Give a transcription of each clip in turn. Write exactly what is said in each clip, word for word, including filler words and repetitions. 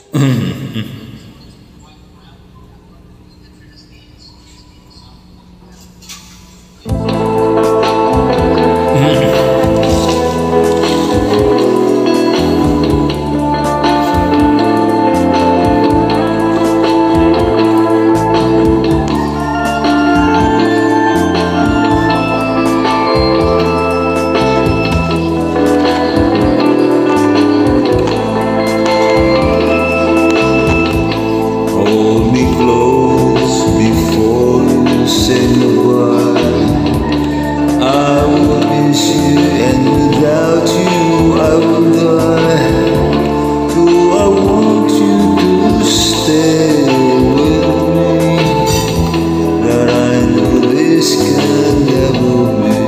Hold me close before you say goodbye. I will miss you, and without you I will die. So I want you to stay with me, that I know this can never be.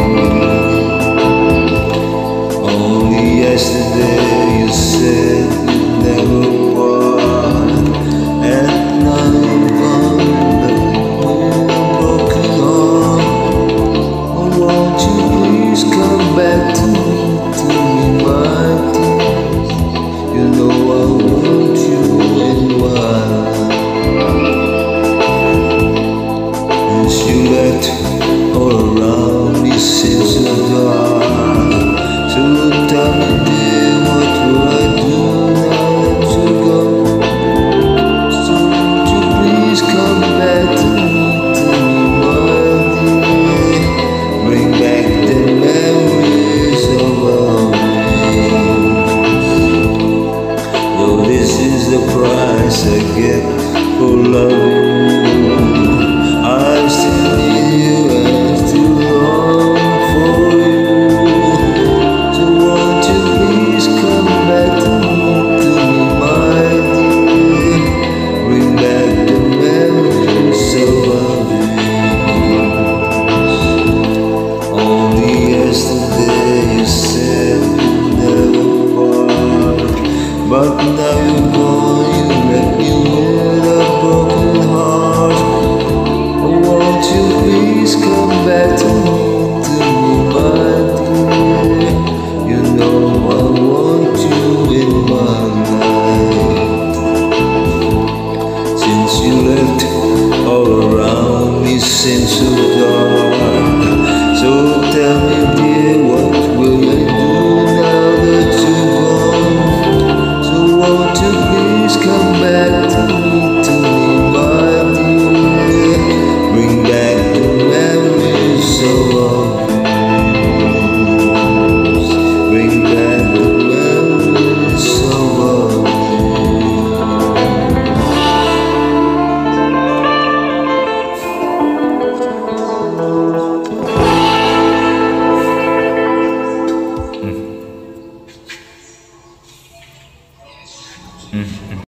Only yesterday you said you'd never part, and now you've gone with a broken heart. Oh, won't you please come back to me, to me, my dear? You know I want you in my life. Since you left all around me since the dark, so tell me, dear, what will I do now that you're gone? So won't you please come back to me, to me, my dear? Bring back the memories of our days. Though this is the price I get for loving you, I still need you and still long for you. So won't you please come back to me, to me, my dear? Bring back the memories of our days. Only yesterday you said you'd never part, but now you're gone, you left me with a broken heart. Oh, won't you please come back to me, to me, my dear? You know I want you in my life. Since you left all around me seems so dark, so tell me, dear, what will I do now that you're gone? So won't you please come back to me, to me, my dear? Bring back the memories of our days. Bring back the memories of our days.